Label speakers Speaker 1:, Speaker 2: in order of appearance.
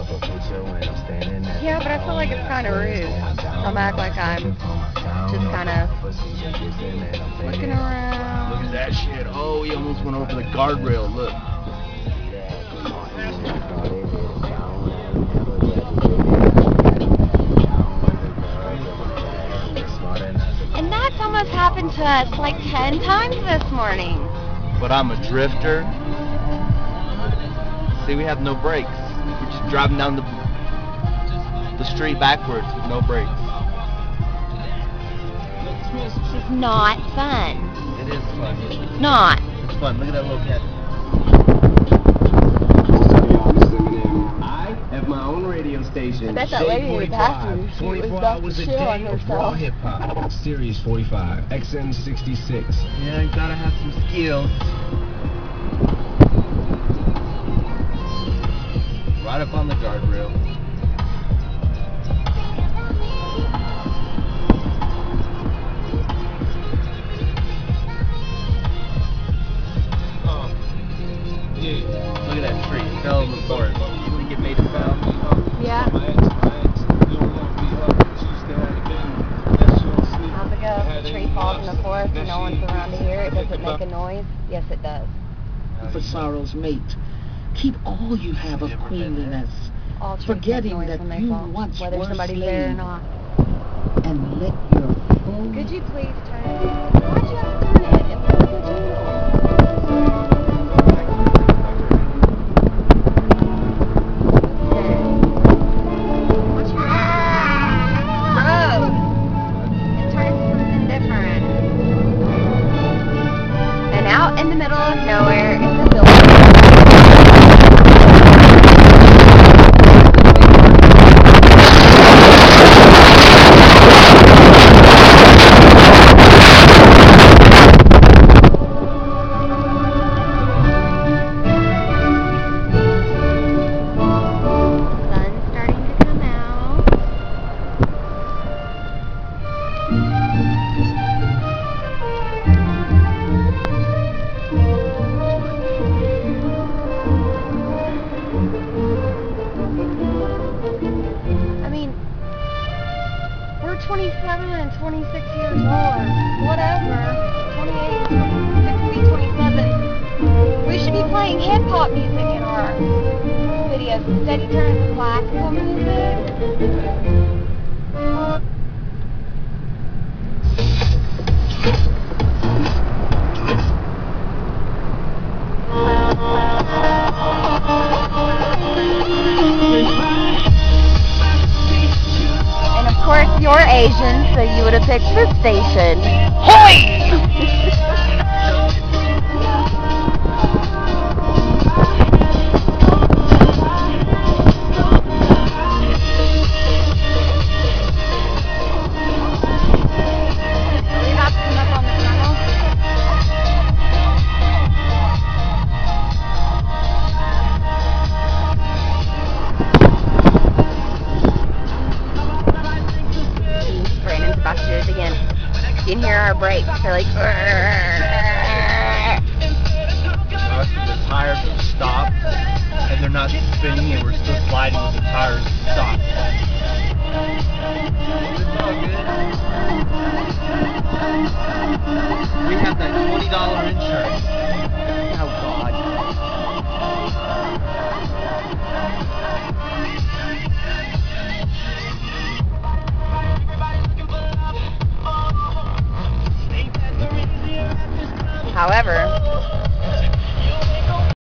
Speaker 1: Yeah, but I feel like it's kind of rude. I'm act like I'm just kind of looking around.
Speaker 2: Look at that shit. Oh, he almost went over the guardrail. Look.
Speaker 1: And that's almost happened to us like 10 times this morning.
Speaker 2: But I'm a drifter. See, we have no brakes. We're just driving down the street backwards with no brakes.
Speaker 1: It's not fun.
Speaker 2: It is fun.
Speaker 1: It's not.
Speaker 2: It's fun. Look at that little cat.
Speaker 3: I have my own radio station.
Speaker 1: I bet that lady in the passenger seat was
Speaker 3: 24
Speaker 1: about to
Speaker 3: hours a
Speaker 1: shit on
Speaker 3: day of
Speaker 1: herself.
Speaker 3: raw hip hop. Series 45, XM 66.
Speaker 2: Yeah, you gotta have some skills. Right up on the guardrail. Look at that tree. It fell in the forest. You think it made it fell?
Speaker 1: Yeah. How's it go? If a tree falls in the forest and no one's around to hear it, does it make a noise? Yes, it does.
Speaker 4: For sorrow's mate, keep all you have of queenliness,
Speaker 1: All trees
Speaker 4: forgetting
Speaker 1: make noise
Speaker 4: that
Speaker 1: when they
Speaker 4: you
Speaker 1: fall,
Speaker 4: once
Speaker 1: whether
Speaker 4: were
Speaker 1: somebody's
Speaker 4: slave,
Speaker 1: there or not.
Speaker 4: and let your full
Speaker 1: Could you please turn it? Why'd you have to turn it? It's not the channel. What's your road? And turn it to something different. And out in the middle of nowhere is a building. Sun's starting to come out. I mean, we're 27 and 26 years old. Whatever. 28, 26, 27. We should be playing hip hop music in our videos instead of turning to classical music. And of course, you're Asian, so you would have picked this station. We have to come up on the tunnel. Brandon's about to do it again. You can hear our brakes. They're like,
Speaker 2: The tires have stopped, and they're not spinning, and we're still sliding with the tires stopped. It's all good. We have that $20 insurance. Oh God.
Speaker 1: however,